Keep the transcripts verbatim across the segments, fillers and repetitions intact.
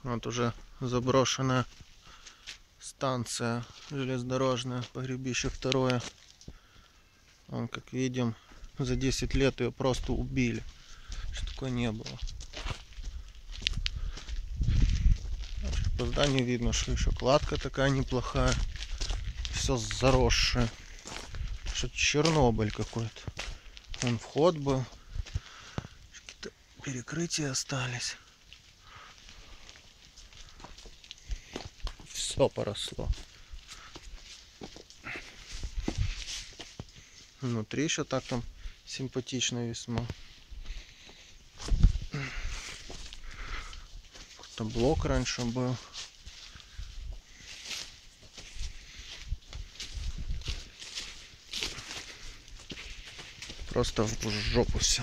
Вот уже заброшенная станция железнодорожная, погребище второе. Вон, как видим, за десять лет ее просто убили. Что такое не было. По зданию видно, что еще кладка такая неплохая. Все заросшее. Что-то Чернобыль какой-то. Вон вход был. Какие-то перекрытия остались. Все поросло. Внутри еще так там симпатично весьма. Какой-то блок раньше был. Просто в жопу все.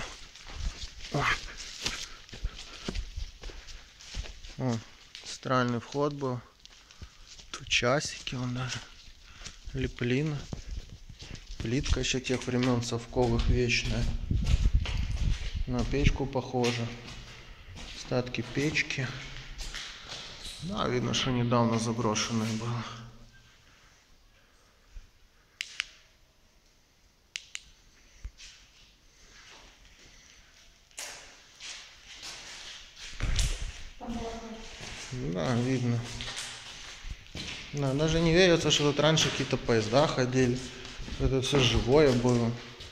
О, центральный вход был. Тут часики, он даже леплина. Плитка еще тех времен совковых вечная. На печку похоже. Остатки печки. Да, видно, что недавно заброшенное было. Да, видно. Да, даже не верится, что тут раньше какие-то поезда ходили. Это все живое было.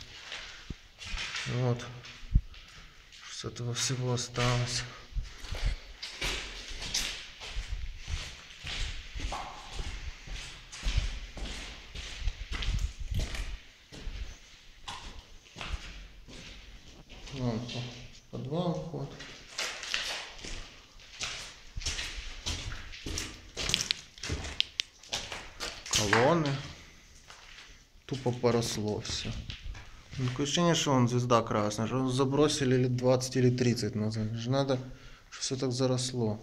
Вот. С этого всего осталось. Вон подвал вход. Колонны. Тупо поросло все. Ну, такое ощущение, что он звезда красная, что забросили лет двадцать или тридцать назад. Же надо, чтобы все так заросло.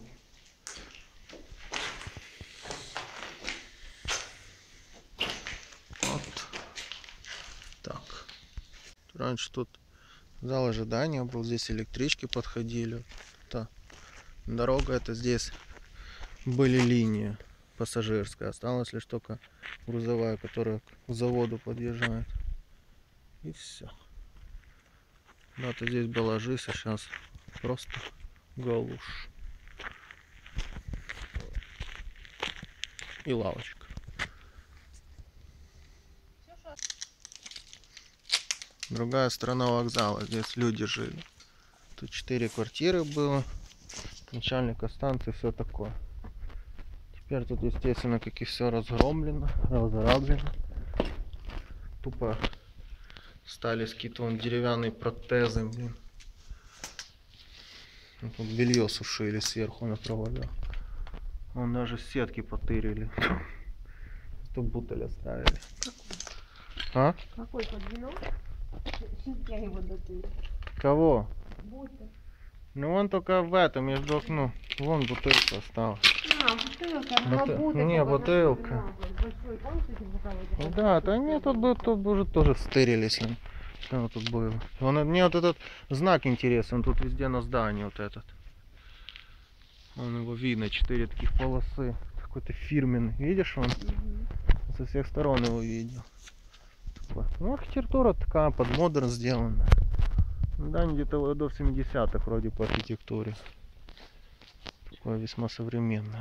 Вот так. Раньше тут зал ожидания был, здесь электрички подходили. Это дорога, это здесь были линии пассажирская. Осталась лишь только грузовая, которая к заводу подъезжает. И все. Да-то здесь была жизнь, а сейчас просто галуш. И лавочка. Другая сторона вокзала. Здесь люди жили. Тут четыре квартиры было. Начальника станции, все такое. Теперь тут, естественно, как и все разгромлено, разграблено. Тупо стали какие-то вон деревянные протезы, блин. Вот тут белье сушили сверху на проводах. Вон даже сетки потырили. Тут бутыль оставили. А? Какой подвинул? Я его дотырю. Кого? Бутыль. Ну он только в этом, между окном. Вон бутылка осталась. А, бутылка, Бутыль- бутылка. не, бутылка. Большой, помните, эти бутылки? Да, да нет, тут, бы- тут бы уже тоже стырились. Что тут было? Он, мне вот этот знак интересен, он тут везде на здании вот этот. Вон его видно, четыре таких полосы. Какой-то фирменный. Видишь он? Угу. Со всех сторон его видел. Такой. Ну, архитектура такая под модерн сделана. Да, где-то годов семидесятых вроде по архитектуре. Такое весьма современное.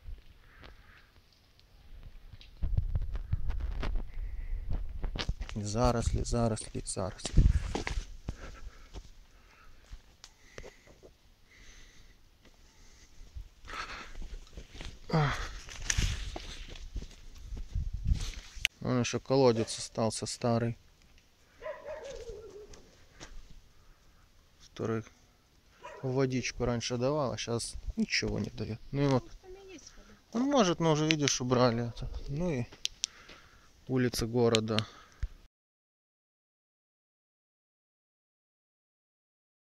Заросли, заросли, заросли. Вон еще колодец остался старый, который водичку раньше давал, а сейчас ничего не дает. Ну и вот, он может, но уже видишь, убрали это. Ну и улицы города